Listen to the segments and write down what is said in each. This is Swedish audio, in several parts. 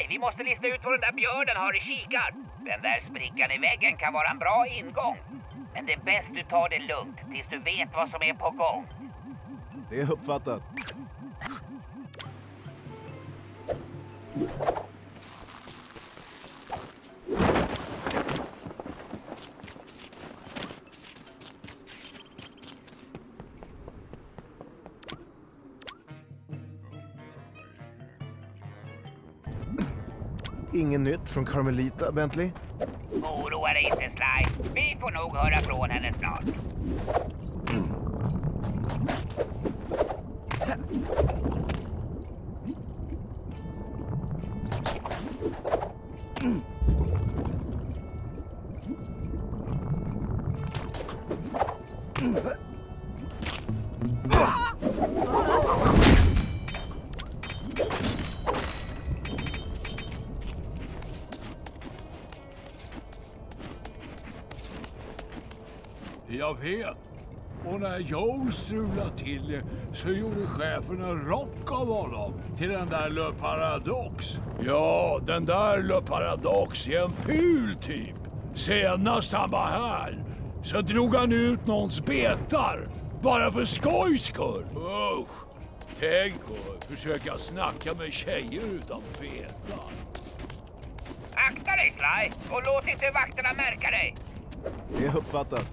Sly, vi måste lista ut vad den där björnen har i kikar. Den där sprickan i väggen kan vara en bra ingång. Men det är bäst du tar det lugnt tills du vet vad som är på gång. Det är uppfattat. Ingen nytt från Carmelita, Bentley? Oroa dig inte, Sly. Vi får nog höra från henne snart. Jag vet. Och när Joe strulade till det så gjorde chefen en rock av honom till den där Le Paradox. Ja, den där Le Paradox är en ful typ. Senast han var här så drog han ut någons betar. Bara för skojs skull. Usch. Tänk att försöka snacka med tjejer utan betar. Akta dig, Sly. Och låt inte vakterna märka dig. Det är uppfattat.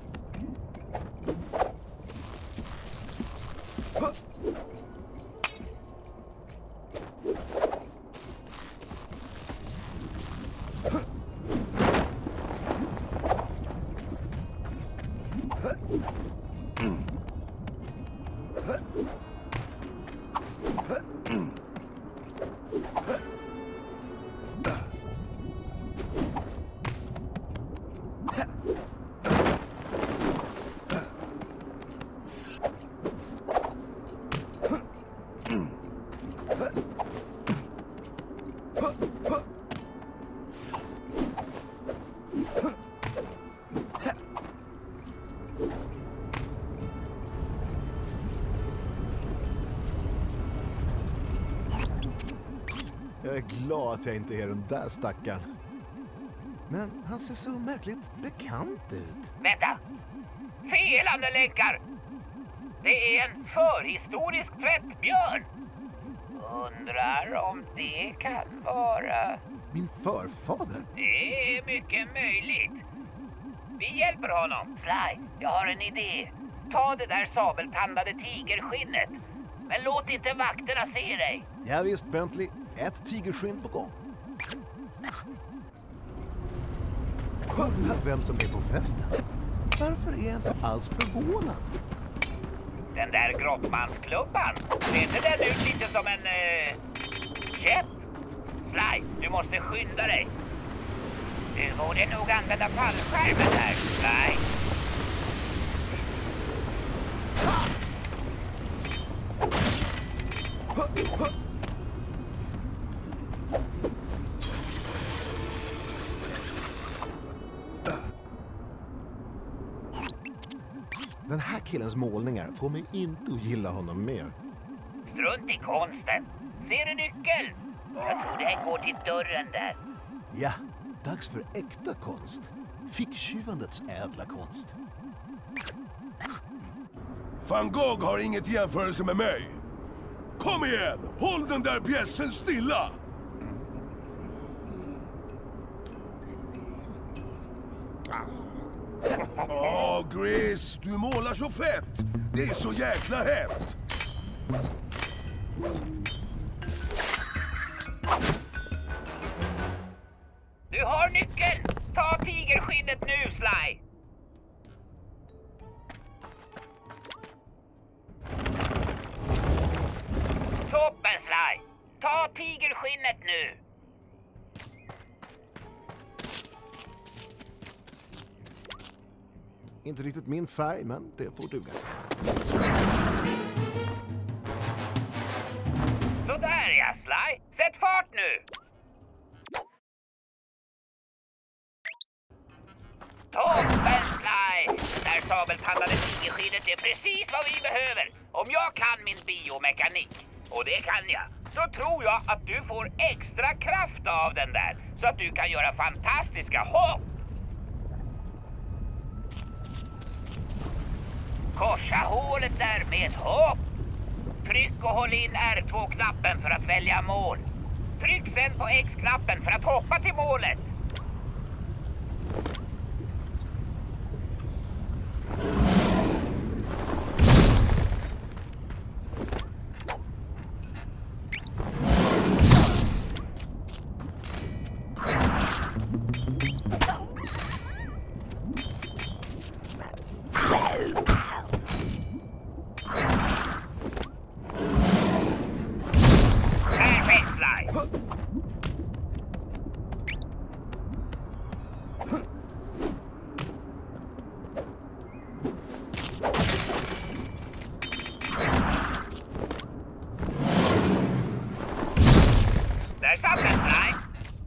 Jag är glad att jag inte är den där stackaren. Men han ser så märkligt bekant ut. Vänta! Felande länkar! Det är en förhistorisk tvättbjörn. Undrar om det kan vara... Min förfader? Det är mycket möjligt. Vi hjälper honom. Sly, jag har en idé. Ta det där sabeltandade tigerskinnet. Men låt inte vakterna se dig. Ja visst, Bentley. Ett tigerskinn på gång. Kolla vem som är på festen. Varför är jag inte alls förvånad? Den där grottmansklubban. Ser inte den ut lite som en... käpp? Sly, du måste skynda dig. Du borde nog använda fallskärmen här, Sly. Den här killens målningar får mig inte att gilla honom mer. Strunt i konsten. Ser du nyckeln? Jag tror den går till dörren där. Ja, dags för äkta konst. Ficktjuvandets ädla konst. Van Gogh har inget jämförelse med mig. Kom igen! Håll den där pjäsen stilla! Åh, Gris, du målar så fett! Det är så jäkla hett! Du har nyckeln! Ta tigerskinnet nu, Sly! Toppen, Sly! Ta tigerskinnet nu! Inte riktigt min färg, men det får duga. Så där ja, Sly! Sätt fart nu! Toppen, Sly! Det där sabeltandade tigerskinnet är precis vad vi behöver. Om jag kan min biomekanik, och det kan jag, så tror jag att du får extra kraft av den där. Så att du kan göra fantastiska hopp. Korsa hålet där med hopp. Tryck och håll in R2-knappen för att välja mål. Tryck sen på X-knappen för att hoppa till målet. Där satt den, Sly.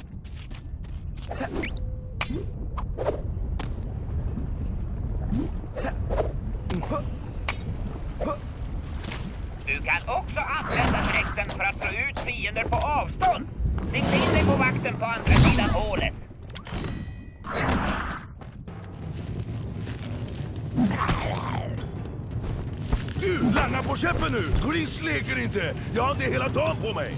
Du kan också använda dräkten för att slå ut fiender på avstånd. Sikta in dig på vakten på andra sidan hålet. Du, langa på käppen nu! Gris leker inte! Jag har inte hela dagen på mig!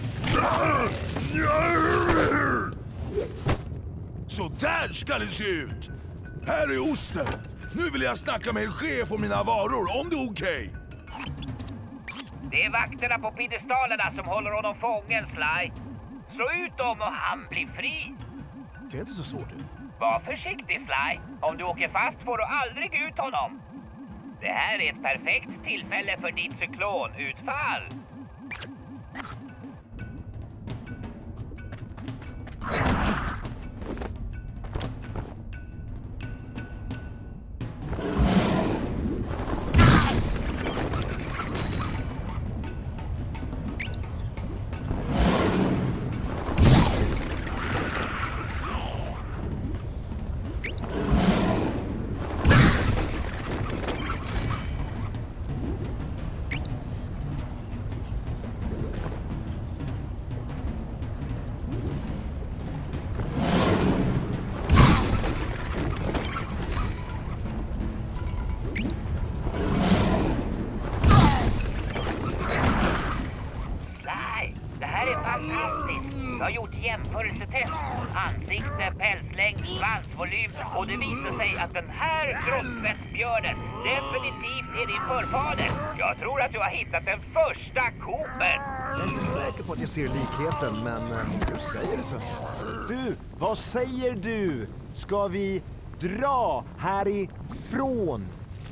Så där ska det se ut! Här är osten! Nu vill jag snacka med en chef om mina varor, om det är okej. Det är vakterna på piedestalerna som håller honom fången, Sly. Slå ut dem och han blir fri. Ser inte så svårt ut. Var försiktig, Sly. Om du åker fast får du aldrig ut honom. Det här är ett perfekt tillfälle för ditt cyklonutfall. Jag har gjort jämförelsetest. Ansikte, pälslängd, svansvolym och det visar sig att den här gråsvetsbjörnen definitivt är din förfader. Jag tror att du har hittat den första Cooper. Jag är inte säker på att jag ser likheten, men du säger det så. Du, vad säger du? Ska vi dra härifrån?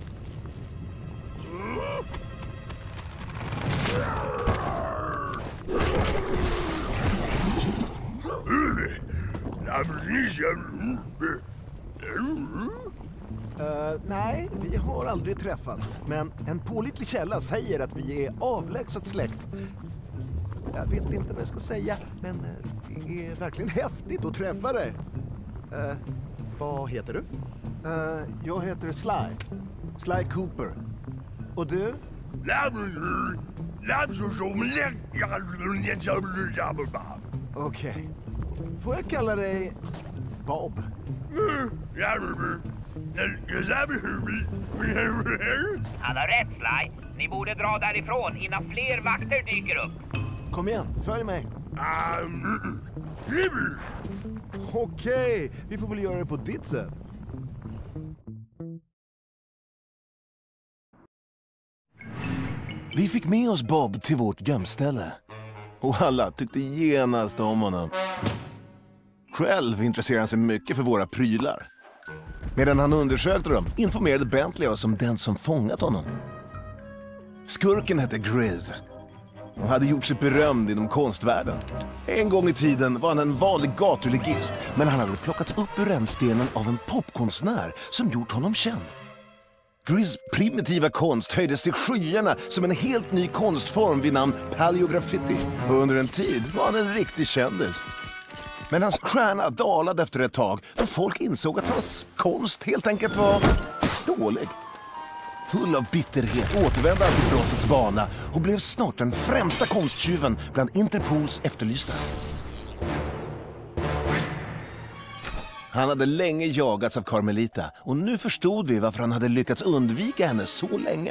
Nej, vi har aldrig träffats. Men en pålitlig källa säger att vi är avlägset släkt. Jag vet inte vad jag ska säga, men det är verkligen häftigt att träffa dig. Vad heter du? Jag heter Sly. Sly Cooper. Och du? Okej. Får jag kalla dig Bob? Han har rätt, Sly. Ni borde dra därifrån innan fler vakter dyker upp. Kom igen, följ mig. Okej, vi får väl göra det på ditt sätt. Vi fick med oss Bob till vårt gömställe. Och alla tyckte genast om honom. Själv intresserade han sig mycket för våra prylar. Medan han undersökte dem informerade Bentley oss om den som fångat honom. Skurken hette Grizz och hade gjort sig berömd inom konstvärlden. En gång i tiden var han en vanlig gatuligist, men han hade plockats upp ur rännstenen av en popkonstnär som gjort honom känd. Grizz primitiva konst höjdes till skyarna som en helt ny konstform vid namn paleograffiti. Och under en tid var han en riktig kändis. Men hans stjärna dalade efter ett tag då folk insåg att hans konst helt enkelt var dålig. Full av bitterhet återvände han till brottets bana och blev snart den främsta konsttjuven bland Interpols efterlysta. Han hade länge jagats av Carmelita och nu förstod vi varför han hade lyckats undvika henne så länge.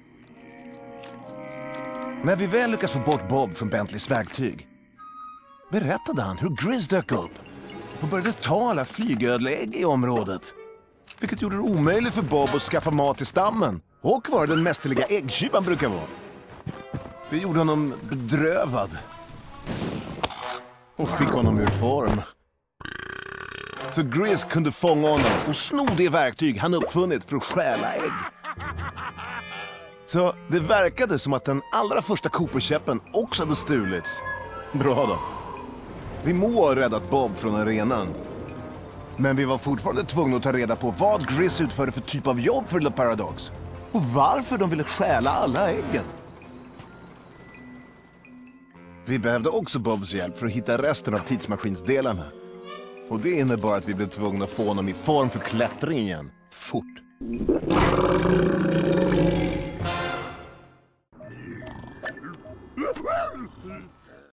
När vi väl lyckats få bort Bob från Bentleys verktyg berättade han hur Grizz dök upp och började ta alla flygödlägg i området. Vilket gjorde det omöjligt för Bob att skaffa mat till stammen och vara den mästerliga äggtjuv han brukar vara. Det gjorde honom bedrövad och fick honom ur form. Så Grizz kunde fånga honom och sno det verktyg han uppfunnit för att stjäla ägg. Så det verkade som att den allra första Cooper-käppen också hade stulits. Bra då. Vi må ha räddat Bob från arenan. Men vi var fortfarande tvungna att ta reda på vad Grizz utförde för typ av jobb för Le Paradox. Och varför de ville stjäla alla äggen. Vi behövde också Bobs hjälp för att hitta resten av tidsmaskinsdelarna. Och det innebar att vi blev tvungna att få honom i form för klättring igen. Fort.